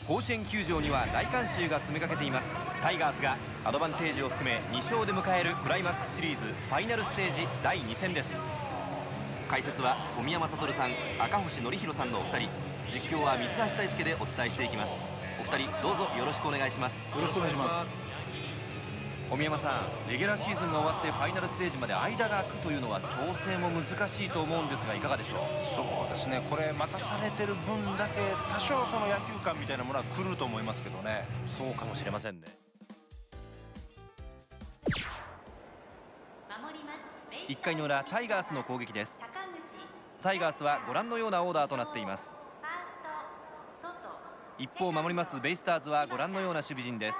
甲子園球場には大観衆が詰めかけています。タイガースがアドバンテージを含め2勝で迎えるクライマックスシリーズファイナルステージ第2戦です。解説は小宮山悟さん、赤星憲広さんのお二人、実況は三橋大輔でお伝えしていきます。お二人どうぞよろしくお願いします。 よろしくお願いします。 小宮山さん、レギュラーシーズンが終わってファイナルステージまで間が空くというのは調整も難しいと思うんですが、いかがでしょう。 そうですね、これ待たされてる分だけ多少その野球感みたいなものは来ると思いますけどね。 そうかもしれませんね。1回の裏、タイガースの攻撃です。タイガースはご覧のようなオーダーとなっています。一方、守りますベイスターズはご覧のような守備陣です。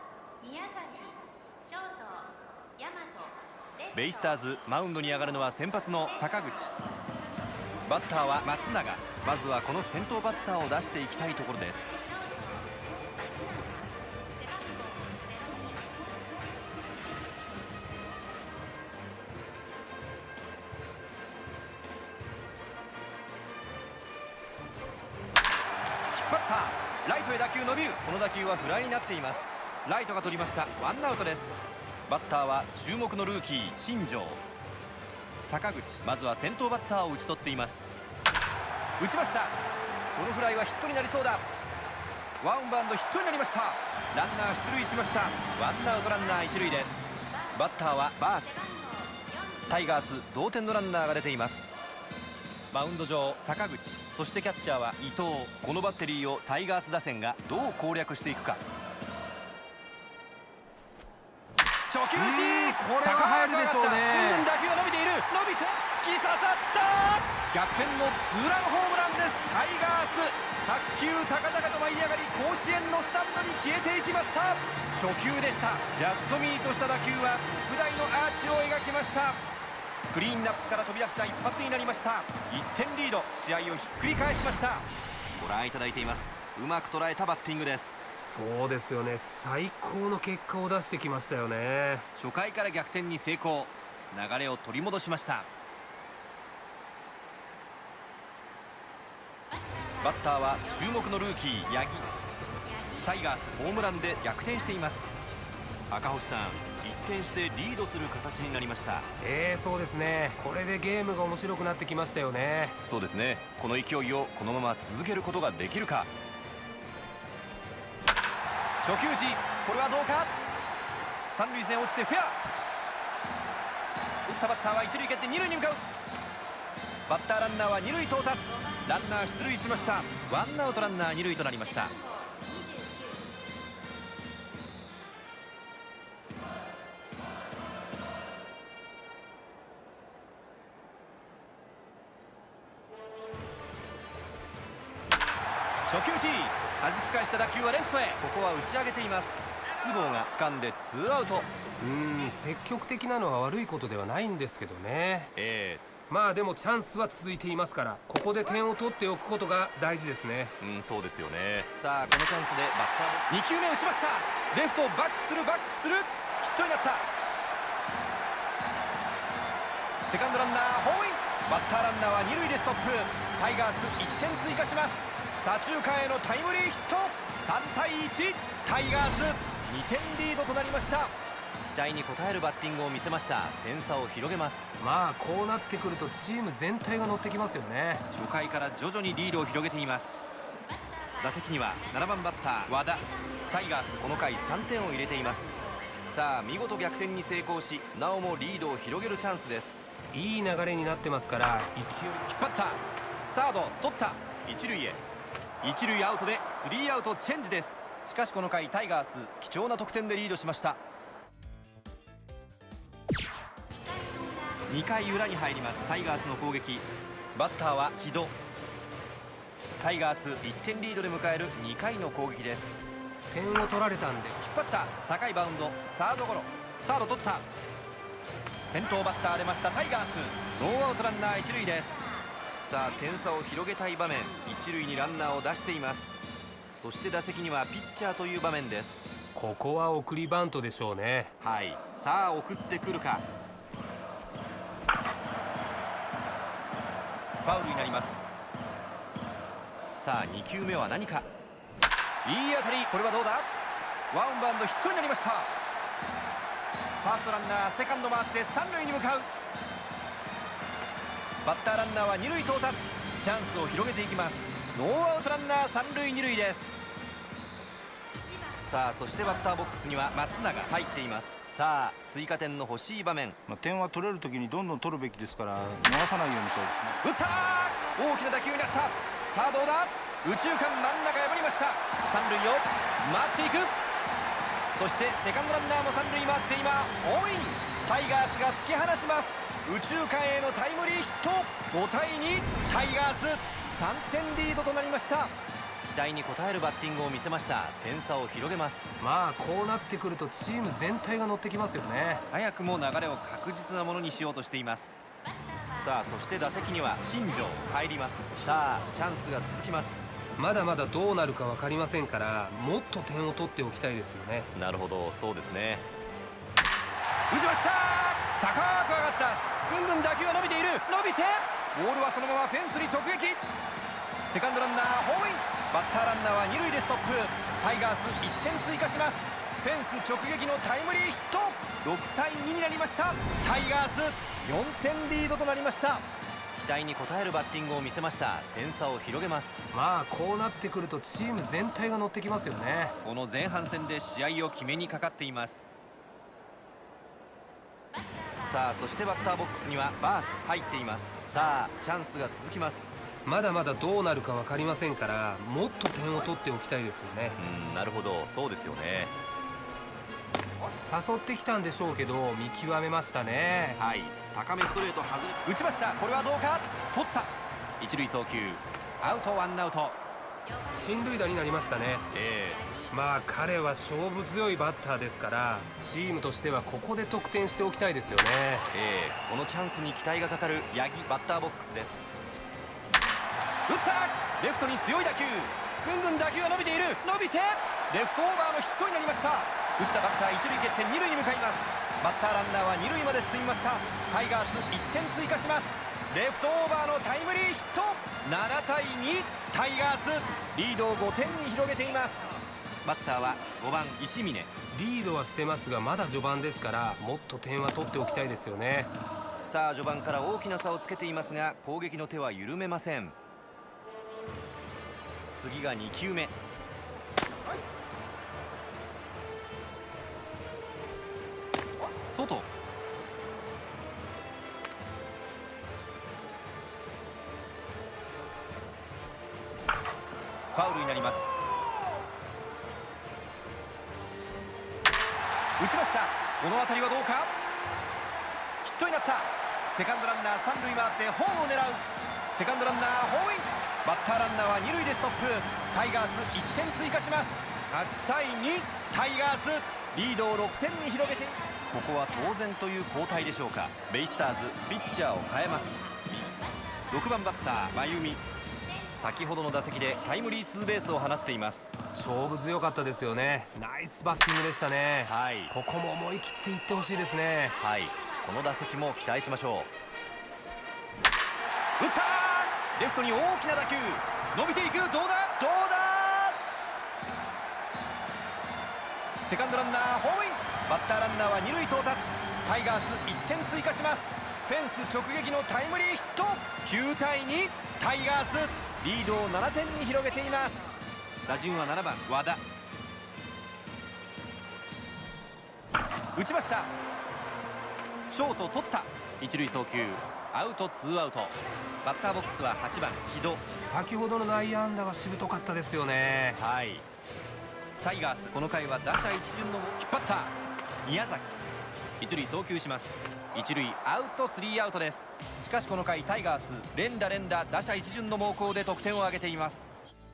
ベイスターズ、マウンドに上がるのは先発の坂口、バッターは松永。まずはこの先頭バッターを出していきたいところです。引っ張った、ライトへ打球伸びる。この打球はフライになっています。ライトが取りました。ワンアウトです。バッターは注目のルーキー新庄。坂口、まずは先頭バッターを打ち取っています。打ちました。このフライはヒットになりそうだ。ワンバウンドヒットになりました。ランナー出塁しました。ワンアウトランナー一塁です。バッターはバース。タイガース同点のランナーが出ています。マウンド上坂口、そしてキャッチャーは伊藤。このバッテリーをタイガース打線がどう攻略していくか。初球打ち、 これは入るでしょうね。 ぐんぐん打球が伸びている。伸びて突き刺さった。逆転のツーランホームランです。タイガース、卓球高々と舞い上がり、甲子園のスタンドに消えていきました。初球でした。ジャストミートした打球は特大のアーチを描きました。クリーンナップから飛び出した一発になりました。1点リード、試合をひっくり返しました。ご覧いただいています。うまく捉えたバッティングです。 そうですよね、最高の結果を出してきましたよね。 初回から逆転に成功、流れを取り戻しました。バッターは注目のルーキー八木。タイガースホームランで逆転しています。赤星さん、一転してリードする形になりました。 そうですね、これでゲームが面白くなってきましたよね。 そうですね、この勢いをこのまま続けることができるか。初球打ち、これはどうか。三塁線落ちてフェア。打ったバッターは一塁蹴って二塁に向かう。バッターランナーは二塁到達。ランナー出塁しました。ワンアウトランナー二塁となりました。初球打ち、弾き返した打球はレフトへ。ここは打ち上げています。筒香が掴んでツーアウト。 積極的なのは悪いことではないんですけどね。まあでもチャンスは続いていますから、ここで点を取っておくことが大事ですね。 そうですよね。さあこのチャンスでバッター2球目打ちました。レフトバックするバックする、ヒットになった。セカンドランナーホームイン。バッターランナーは二塁でストップ。タイガース1点追加します。左中間へのタイムリーヒット。3対1、タイガース2点リードとなりました。期待に応えるバッティングを見せました。点差を広げます。 まあこうなってくるとチーム全体が乗ってきますよね。 初回から徐々にリードを広げています。打席には7番バッター和田。タイガースこの回3点を入れています。さあ見事逆転に成功し、なおもリードを広げるチャンスです。 いい流れになってますから、勢い。 引っ張った、サード取った、一塁へ。一塁アウトでスリーアウトチェンジです。しかしこの回タイガース貴重な得点でリードしました。2回裏に入ります。タイガースの攻撃。バッターは木戸。タイガース1点リードで迎える2回の攻撃です。 点を取られたんで引っ張った、高いバウンド、サードゴロ。サード取った。先頭バッター出ましたタイガース。ノーアウトランナー一塁です。さあ点差を広げたい場面、一塁にランナーを出しています。そして打席にはピッチャーという場面です。 ここは送りバントでしょうね。 はい、さあ送ってくるか。ファウルになります。さあ2球目は何か。 いい当たり、これはどうだ。ワンバウンドヒットになりました。ファーストランナーセカンド回って三塁に向かう。バッターランナーは二塁到達。チャンスを広げていきます。ノーアウトランナー三塁二塁です。さあそしてバッターボックスには松永入っています。さあ追加点の欲しい場面。 点は取れる時にどんどん取るべきですから逃さないようにしたいですね。 打ったー、大きな打球になった。さあどうだ。右中間真ん中破りました。三塁を回っていく。そしてセカンドランナーも三塁回って今ホームイン。タイガースが突き放します。右中間へのタイムリーヒット。5対2、タイガース3点リードとなりました。期待に応えるバッティングを見せました。点差を広げます。 まあこうなってくるとチーム全体が乗ってきますよね。 早くも流れを確実なものにしようとしています。さあそして打席には新庄入ります。さあチャンスが続きます。 まだまだどうなるか分かりませんからもっと点を取っておきたいですよね。 なるほど、そうですね。打ちました。高く上がった。ぐんぐん打球が伸びている。伸びてボールはそのままフェンスに直撃。セカンドランナーホームイン。バッターランナーは二塁でストップ。タイガース1点追加します。フェンス直撃のタイムリーヒット。6対2になりました。タイガース4点リードとなりました。期待に応えるバッティングを見せました。点差を広げます。 まあこうなってくるとチーム全体が乗ってきますよね。 この前半戦で試合を決めにかかっています。さあそしてバッターボックスにはバース入っています。さあチャンスが続きます。 まだまだどうなるか分かりませんからもっと点を取っておきたいですよね。 なるほど、そうですよね。 誘ってきたんでしょうけど見極めましたね。 はい、高めストレート外れ打ちました。これはどうか。取った。一塁送球アウト、ワンアウト。 進塁打になりましたね。まあ彼は勝負強いバッターですからチームとしてはここで得点しておきたいですよね。 このチャンスに期待がかかる八木バッターボックスです。打った。レフトに強い打球。ぐんぐん打球が伸びている。伸びてレフトオーバーのヒットになりました。打ったバッター一塁蹴って二塁に向かいます。バッターランナーは二塁まで進みました。タイガース1点追加します。レフトオーバーのタイムリーヒット。7対2、タイガースリードを5点に広げています。バッターは5番石峰。 リードはしてますがまだ序盤ですからもっと点は取っておきたいですよね。 さあ序盤から大きな差をつけていますが攻撃の手は緩めません。次が2球目。外。ファウルになります。打ちました。この当たりはどうか。ヒットになった。セカンドランナー三塁回ってホームを狙う。セカンドランナーホームイン。バッターランナーは二塁でストップ。タイガース1点追加します。8対2、タイガースリードを6点に広げて、ここは当然という交代でしょうか。ベイスターズピッチャーを変えます。6番バッター真由美。先ほどの打席でタイムリーツーベースを放っています。 勝負強かったですよね。ナイスバッティングでしたね。 はい、 ここも思い切っていってほしいですね。 はい、この打席も期待しましょう。打った。レフトに大きな打球伸びていく。どうだどうだ。セカンドランナーホームイン。バッターランナーは二塁到達。タイガース1点追加します。フェンス直撃のタイムリーヒット。9対2、タイガースリードを7点に広げています。打順は7番和田。打ちました。ショート取った。一塁送球アウト、ツーアウト。バッターボックスは8番木戸。 先ほどの内野安打はしぶとかったですよね。 はい、タイガースこの回は打者一巡の引っ張った宮崎。一塁送球します。一塁アウト、スリーアウトです。しかしこの回タイガース連打打者一巡の猛攻で得点を挙げています。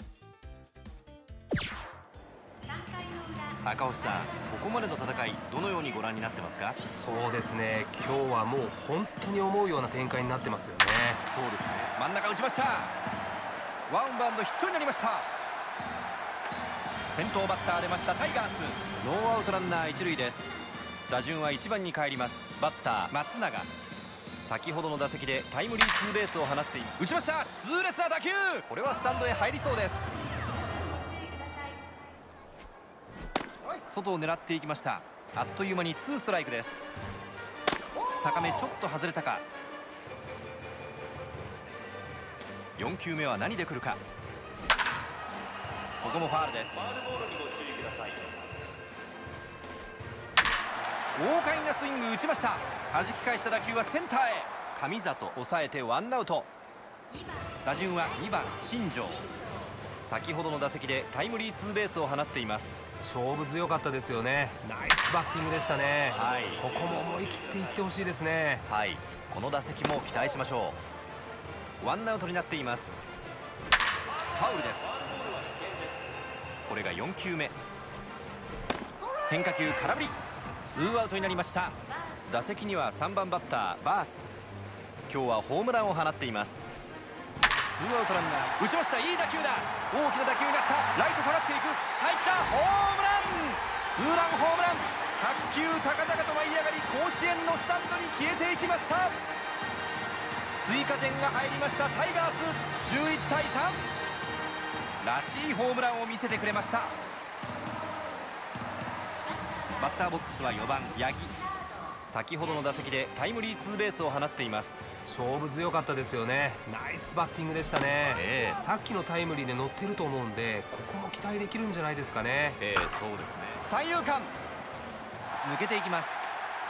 赤星さん、ここまでの戦いどのようにご覧になってますか。 そうですね、今日はもう本当に思うような展開になってますよね。 そうですね。真ん中打ちました。ワンバウンドヒットになりました。先頭バッター出ましたタイガース。ノーアウトランナー一塁です。打順は1番に帰ります。バッター松永。先ほどの打席でタイムリーツーベースを放っている。打ちました。痛烈な打球。これはスタンドへ入りそうです。 外を狙っていきました。あっという間に2ストライクです。高めちょっと外れたか。4球目は何で来るか。ここもファウルです。豪快なスイング打ちました。弾き返した打球はセンターへ。神里抑えてワンアウト。打順は2番新庄。先ほどの打席でタイムリーツーベースを放っています。 勝負強かったですよね。ナイスバッティングでしたね。 はい、 ここも思い切っていってほしいですね。 はい、この打席も期待しましょう。ワンアウトになっています。ファウルです。これが4球目。変化球空振り。ツーアウトになりました。打席には3番バッターバース。今日はホームランを放っています。ツーアウトランナー打ちました。いい打球だ。大きな打球になった。ライト下がっていく。入った。ホームラン。ツーランホームラン。卓球高々と舞い上がり、甲子園のスタンドに消えていきました。追加点が入りました。タイガース11対3。らしいホームランを見せてくれました。バッターボックスは4番八木。先ほどの打席でタイムリーツーベースを放っています。 勝負強かったですよね。ナイスバッティングでしたね。さっきのタイムリーで乗ってると思うんで、ここも期待できるんじゃないですかね。 そうですね。三遊間抜けていきます。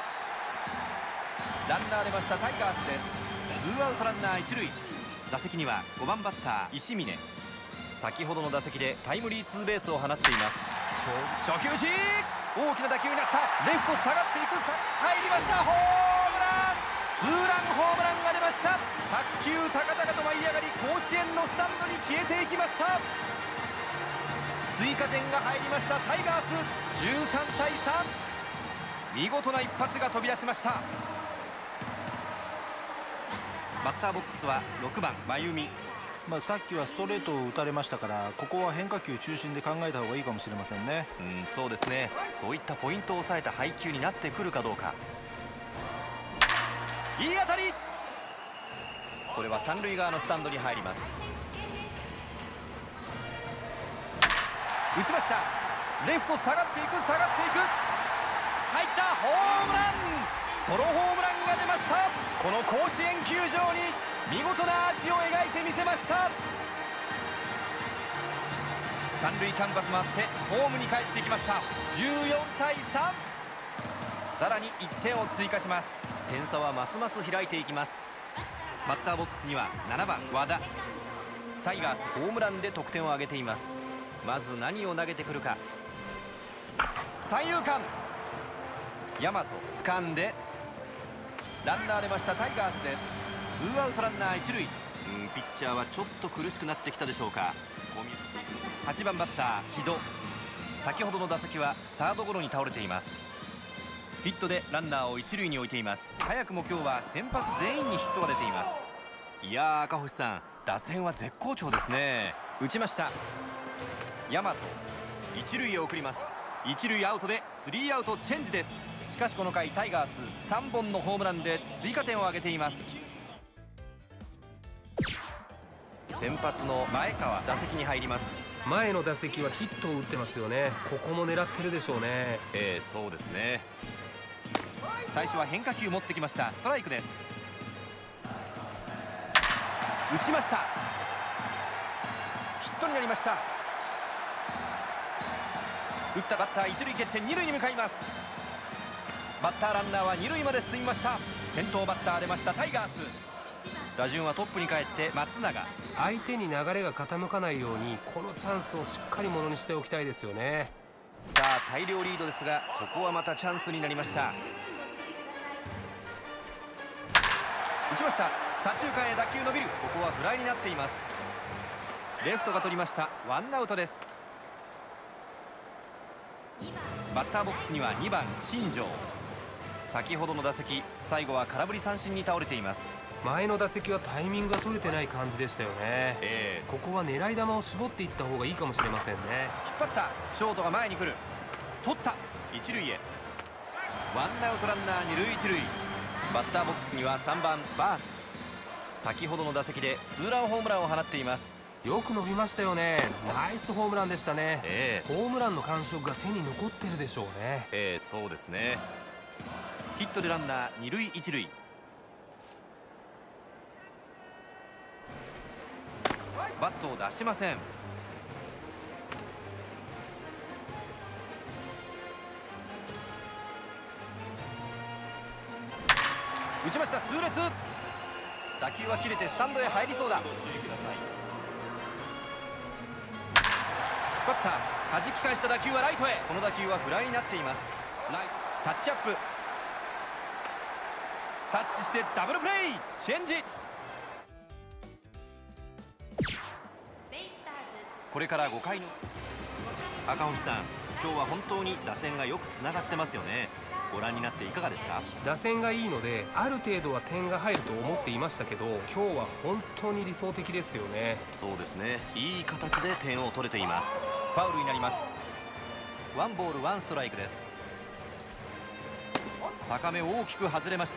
ランナー出ました。タイガースです。ツーアウトランナー一塁。打席には5番バッター石峰。先ほどの打席でタイムリーツーベースを放っています。初球打ち。大きな打球になった。レフト下がっていく。入りました。ホームラン。ツーランホームランが出ました。卓球高々と舞い上がり、甲子園のスタンドに消えていきました。追加点が入りました。タイガース13対3。見事な一発が飛び出しました。バッターボックスは6番真由美。 さっきはストレートを打たれましたから、ここは変化球中心で考えた方がいいかもしれませんね。 そうですね。そういったポイントを抑えた配球になってくるかどうか。いい当たり。これは三塁側のスタンドに入ります。打ちました。レフト下がっていく。下がっていく。入った。ホームラン。ソロホームランが出ました。この甲子園球場に見事なアーチを描いてみせました。三塁キャンバス回ってホームに帰ってきました。14対3。さらに1点を追加します。点差はますます開いていきます。バッターボックスには7番和田。タイガースホームランで得点を挙げています。まず何を投げてくるか。三遊間。大和掴んでランナー出ました。タイガースです。ツーアウトランナー一塁。ピッチャーはちょっと苦しくなってきたでしょうか。8番バッター木戸。先ほどの打席はサードゴロに倒れています。ヒットでランナーを一塁に置いています。早くも今日は先発全員にヒットが出ています。いやー、赤星さん、打線は絶好調ですね。打ちました。大和一塁へ送ります。一塁アウトでスリーアウトチェンジです。しかしこの回タイガース3本のホームランで追加点を挙げています。先発の前川打席に入ります。 前の打席はヒットを打ってますよね。ここも狙ってるでしょうね。 そうですね。最初は変化球持ってきました。ストライクです。打ちました。ヒットになりました。打ったバッター一塁蹴って二塁に向かいます。バッターランナーは二塁まで進みました。先頭バッター出ましたタイガース。打順はトップに帰って松永。 相手に流れが傾かないようにこのチャンスをしっかりものにしておきたいですよね。 さあ大量リードですが、ここはまたチャンスになりました。打ちました。左中間へ打球伸びる。ここはフライになっています。レフトが取りました。ワンアウトです。バッターボックスには2番新庄。先ほどの打席最後は空振り三振に倒れています。 前の打席はタイミングが取れてない感じでしたよね。ここは狙い球を絞っていった方がいいかもしれませんね。 引っ張った。ショートが前に来る。取った。一塁へ。ワンアウトランナー二塁一塁。バッターボックスには3番バース。先ほどの打席でツーランホームランを放っています。 よく伸びましたよね。ナイスホームランでしたね。ホームランの感触が手に残ってるでしょうね。 そうですね。ヒットでランナー二塁一塁。バットを出しません。打ちました。痛烈。打球は切れてスタンドへ入りそうだ。バッター弾き返した打球はライトへ。この打球はフライになっています。タッチアップ。タッチしてダブルプレー。チェンジ。これから5回の赤星さん、今日は本当に打線がよくつながってますよね。ご覧になっていかがですか？ 打線がいいのである程度は点が入ると思っていましたけど、今日は本当に理想的ですよね。 そうですね。いい形で点を取れています。ファウルになります。ワンボールワンストライクです。高め大きく外れました。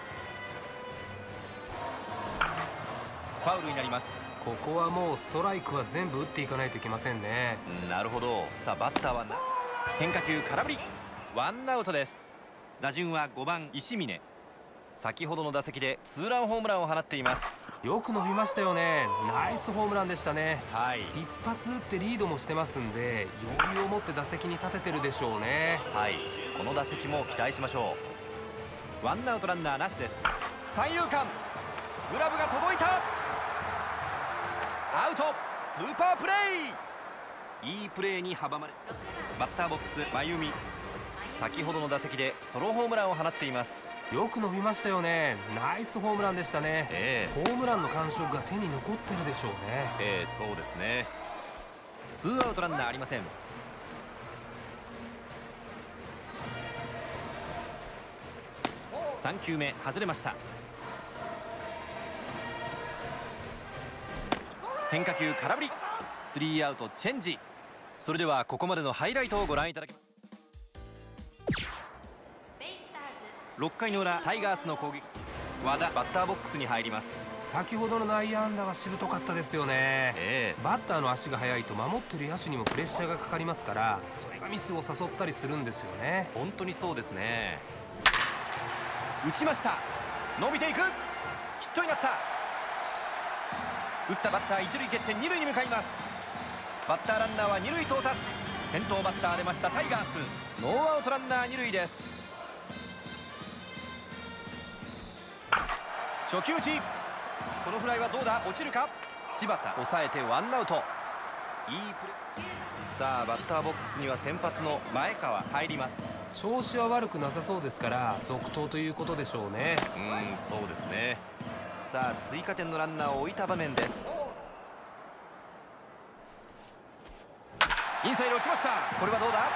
ファウルになります。 ここはもうストライクは全部打っていかないといけませんね。 なるほど。さあバッターは変化球空振り。ワンアウトです。打順は5番石峰。先ほどの打席でツーランホームランを放っています。 よく伸びましたよね。ナイスホームランでしたね。 一発打ってリードもしてますんで、余裕を持って打席に立ててるでしょうね。 この打席も期待しましょう。ワンアウトランナーなしです。三遊間、グラブが届いた。アウト。スーパープレー。いいプレーに阻まれ、バッターボックス真由美。先ほどの打席でソロホームランを放っています。 よく伸びましたよね。ナイスホームランでしたね。ホームランの感触が手に残ってるでしょうね。 そうですね。ツーアウトランナーありません。3球目外れました。変化球空振り。スリーアウトチェンジ。それではここまでのハイライトをご覧いただきます。6回の裏タイガースの攻撃。和田バッターボックスに入ります。 先ほどの内野安打はしぶとかったですよね。バッターの足が速いと守ってる野手にもプレッシャーがかかりますから、それがミスを誘ったりするんですよね。 本当にそうですね。打ちました。伸びていく。ヒットになった。打ったバッター一塁蹴って二塁に向かいます。バッターランナーは二塁到達。先頭バッター出ましたタイガース。ノーアウトランナー二塁です。初球打ち。このフライはどうだ。落ちるか。柴田抑えてワンアウト。いいプレー。さあバッターボックスには先発の前川入ります。 調子は悪くなさそうですから続投ということでしょうね。 そうですね。さあ追加点のランナーを置いた場面です。インサイド落ちました。これはどうだ。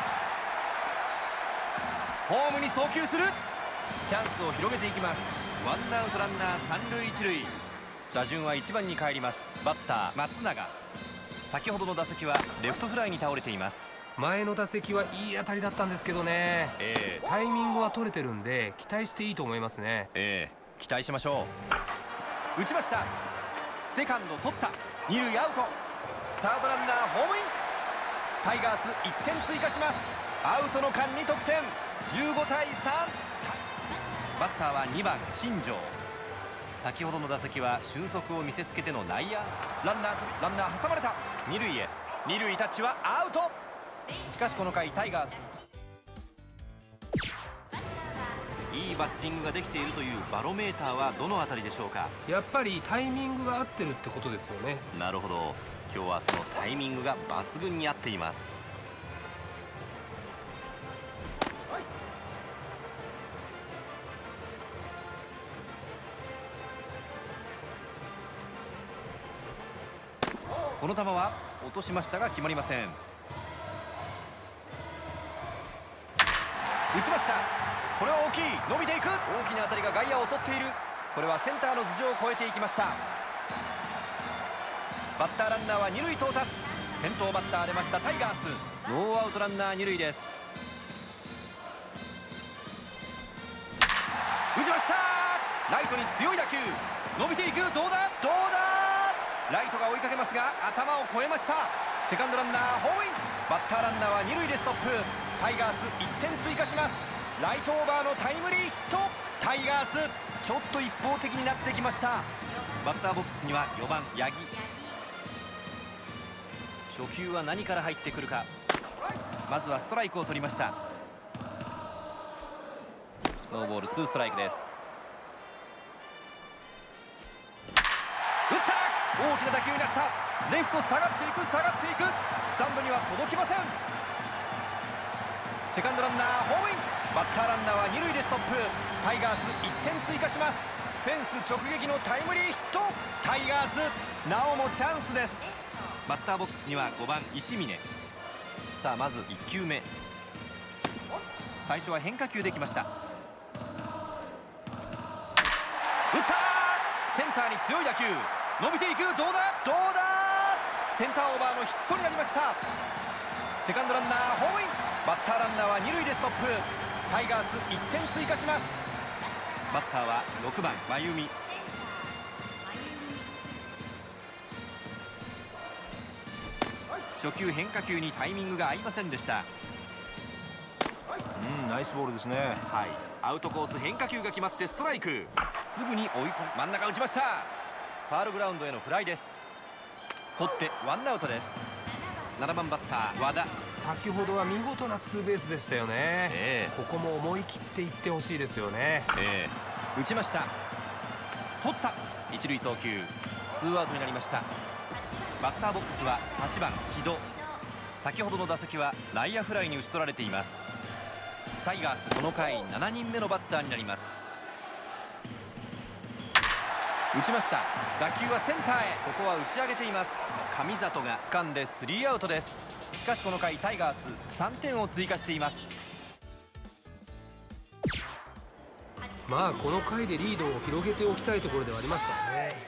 ホームに送球する。チャンスを広げていきます。ワンアウトランナー三塁一塁。打順は1番に帰ります。バッター松永。先ほどの打席はレフトフライに倒れています。 前の打席はいい当たりだったんですけどね。タイミングは取れてるんで期待していいと思いますね。 期待しましょう。打ちました。セカンド取った。二塁アウト。サードランナーホームイン。タイガース1点追加します。アウトの間に得点。15対3。バッターは2番新庄。先ほどの打席は俊足を見せつけての内野。ランナー挟まれた。二塁へ。二塁タッチはアウト。しかしこの回タイガースいいバッティングができているというバロメーターはどのあたりでしょうか。 やっぱりタイミングが合ってるってことですよね。 なるほど。今日はそのタイミングが抜群に合っています。この球は落としましたが決まりません。打ちました。これは大きい。伸びていく。大きな当たりが外野を襲っている。これはセンターの頭上を越えていきました。バッターランナーは二塁到達。先頭バッター出ましたタイガース。ノーアウトランナー二塁です。打ちました。ライトに強い打球。伸びていく。どうだ。 ライトが追いかけますが頭を越えました。セカンドランナーホームイン。バッターランナーは二塁でストップ。タイガース1点追加します。ライトオーバーのタイムリーヒット。タイガースちょっと一方的になってきました。バッターボックスには4番八木。初球は何から入ってくるか。まずはストライクを取りました。ノーボール2ストライクです。打った。大きな打球になった。レフト下がっていく下がっていく。スタンドには届きません。セカンドランナーホームイン。バッターランナーは二塁でストップ。タイガース1点追加します。フェンス直撃のタイムリーヒット。タイガースなおもチャンスです。バッターボックスには5番石峰。さあまず1球目。最初は変化球できました。打ったセンターに強い打球伸びていく。どうだどうだ。センターオーバーのヒットになりました。セカンドランナーホームイン。バッターランナーは二塁でストップ。タイガース1点追加します。バッターは6番真由美。初球変化球にタイミングが合いませんでした。 ナイスボールですね。 はい、アウトコース変化球が決まってストライク。すぐに追い込む。真ん中打ちました。ファールグラウンドへのフライです。取ってワンアウトです。7番バッター和田。 先ほどは見事なツーベースでしたよね。ここも思い切っていってほしいですよね。 打ちました。取った。一塁送球。ツーアウトになりました。バッターボックスは8番木戸。先ほどの打席は内野フライに打ち取られています。タイガースこの回7人目のバッターになります。打ちました。打球はセンターへ。ここは打ち上げています。上里が掴んでスリーアウトです。しかしこの回タイガース3点を追加しています。 まあこの回でリードを広げておきたいところではありますからね。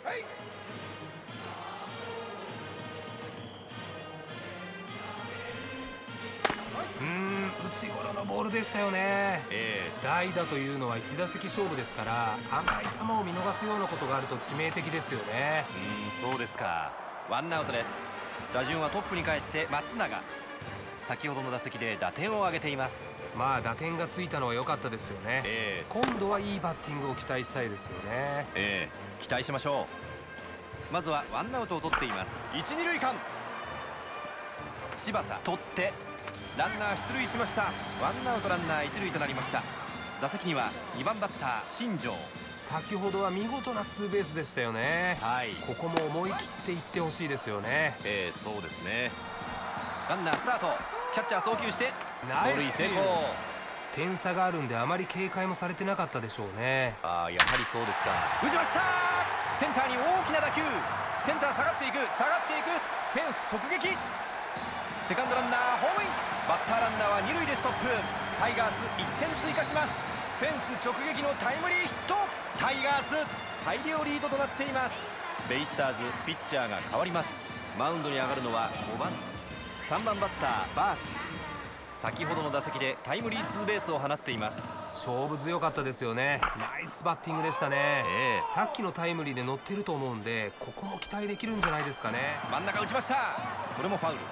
内頃のボールでしたよね。代打というのは1打席勝負ですから、甘い球を見逃すようなことがあると致命的ですよね。 そうですか。ワンアウトです。打順はトップに帰って松永。先ほどの打席で打点を挙げています。 まあ打点がついたのは良かったですよね。今度はいいバッティングを期待したいですよね。 期待しましょう。まずはワンアウトを取っています。1、2塁間。柴田取ってランナー出塁しました。ワンアウトランナー1塁となりました。打席には2番バッター新庄。 先ほどは見事なツーベースでしたよね。ここも思い切っていってほしいですよね。 そうですね。ランナースタート。キャッチャー送球してナイス盗塁成功。 点差があるんであまり警戒もされてなかったでしょうね。 やはりそうですか。打ちました。センターに大きな打球。センター下がっていく下がっていく。フェンス直撃。セカンドランナーホームイン。バッターランナーは二塁でストップ。タイガース1点追加します。フェンス直撃のタイムリーヒット。タイガース大量リードとなっています。ベイスターズピッチャーが変わります。マウンドに上がるのは3番バッターバース。先ほどの打席でタイムリーツーベースを放っています。 勝負強かったですよね。ナイスバッティングでしたね。さっきのタイムリーで乗ってると思うんで、ここも期待できるんじゃないですかね。 真ん中打ちました。これもファウル。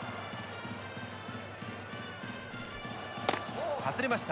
外れました。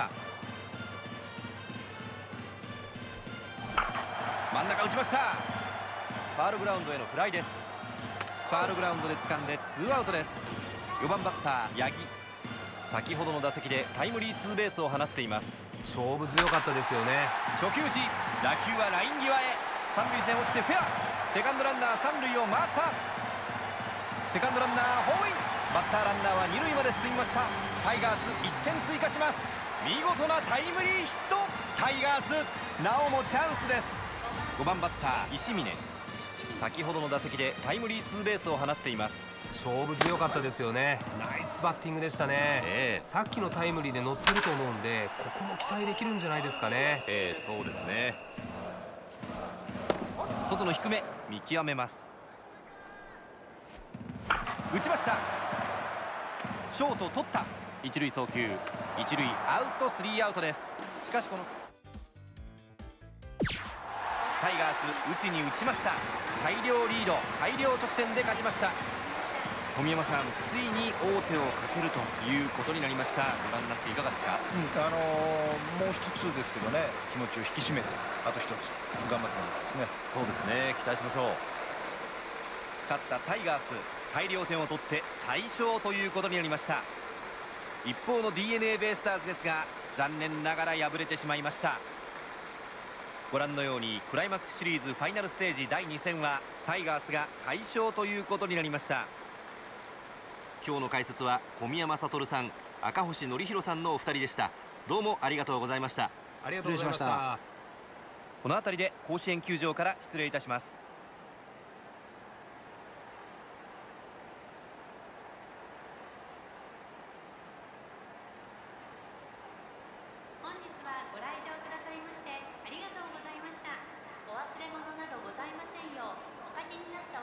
真ん中打ちました。ファールグラウンドへのフライです。ファールグラウンドで掴んでツーアウトです。4番バッター八木。先ほどの打席でタイムリーツーベースを放っています。 勝負強かったですよね。 初球時打球はライン際へ。三塁線落ちてフェア。セカンドランナー三塁を回った。セカンドランナーホームイン。バッターランナーは二塁まで進みました。タイガース1点追加します。見事なタイムリーヒット。タイガースなおもチャンスです。5番バッター石峰。先ほどの打席でタイムリーツーベースを放っています。 勝負強かったですよね。ナイスバッティングでしたね。さっきのタイムリーで乗ってると思うんで、ここも期待できるんじゃないですかね。 そうですね。外の低め見極めます。打ちました。ショート取った。一塁送球。一塁アウト、スリーアウトです。しかしこのタタイガース打ちに打ちました。大量リード、大量得点で勝ちました。小宮山さん、ついに王手をかけるということになりました。ご覧になっていかがですか？ もう一つですけどね、気持ちを引き締めてあと一つ頑張ってもらいたいですね。 そうですね、期待しましょう。勝ったタイガース、大量点を取って大勝ということになりました。一方の DNA ベイスターズですが、残念ながら敗れてしまいました。ご覧のようにクライマックスシリーズファイナルステージ第2戦はタイガースが快勝ということになりました。今日の解説は小宮山悟さん、赤星憲広さんのお二人でした。どうもありがとうございました。 ありがとうございました。 この辺りで甲子園球場から失礼いたします。 本日はご来場くださいましてありがとうございました。お忘れ物などございませんようお書きになった